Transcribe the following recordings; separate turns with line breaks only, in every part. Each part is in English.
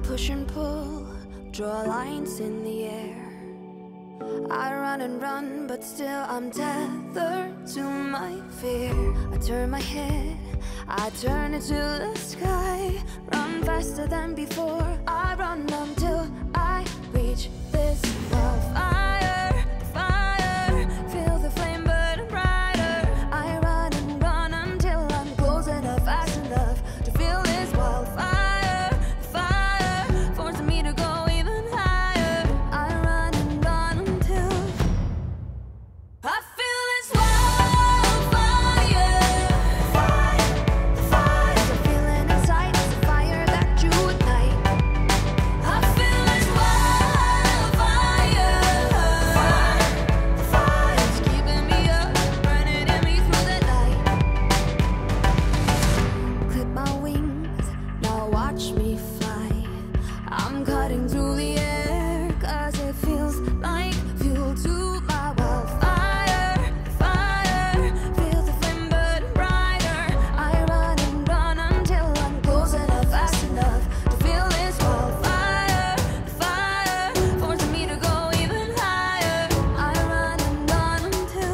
push and pull, draw lines in the air. I run and run, but still I'm tethered to my fear. I turn my head, I turn it to the sky. Run faster than before, I run until I reach this wildfire. Fire, feel the flame burn brighter. I run and run until I'm close enough, fast enough to feel this wildfire. Fire, forcing me to go even higher. I run and run until I feel this wildfire. Fire, the fire, there's a feeling inside, it's a fire that you ignite. I feel this wildfire. Fire, the fire, it's keeping me up, burning in me through the night. Clip my wings, now watch me fly. I'm cutting through the air, 'cause it feels like fuel to my wildfire. Fire, feel the flame burn brighter. I run and run until I'm close enough, fast enough to feel this wildfire. Fire, forcing me to go even higher. I run and run until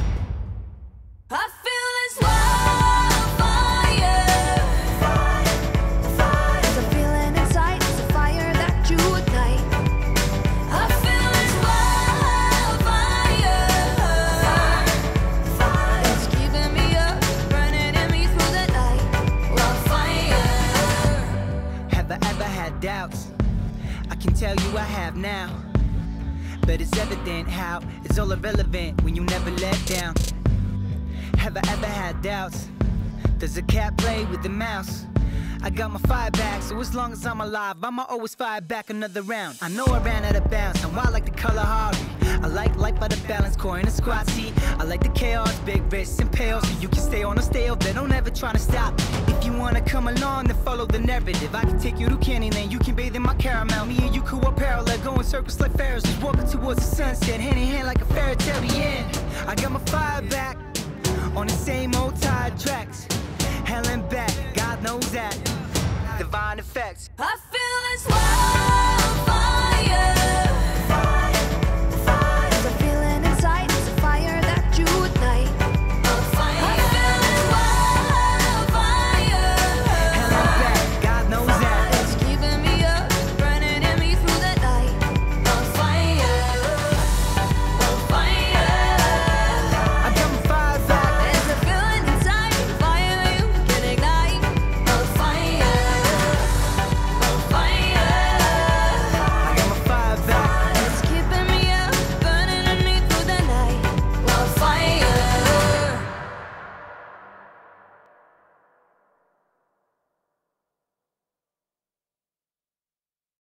I feel this wildfire. Fire, the fire, there's a feeling inside, it's a fire that you ignite. I feel this wildfire. Fire, the fire, it's keeping me up, burning in me through the night. Wildfire.
Have I ever had doubts? I can tell you I have now. But it's evident how it's all irrelevant when you never let down. Have I ever had doubts? Does a cat play with the mouse? I got my fire back, so as long as I'm alive, I'ma always fire back another round. I know I ran out of bounds, and I like the color Harvey. I like life by the balance, core in a squad seat. I like the chaos, big risks and pails, so you can stay on a stale, but don't ever try to stop. If you wanna come along, then follow the narrative. I can take you to Candyland, you can bathe in my caramel. Me and you could walk parallel, go in circles like Ferris, just walking towards the sunset, hand in hand like a fairy tale. The end. I got my fire back on the same old tired tracks. Hell and back, God knows that. Divine effects.
I feel this wildfire.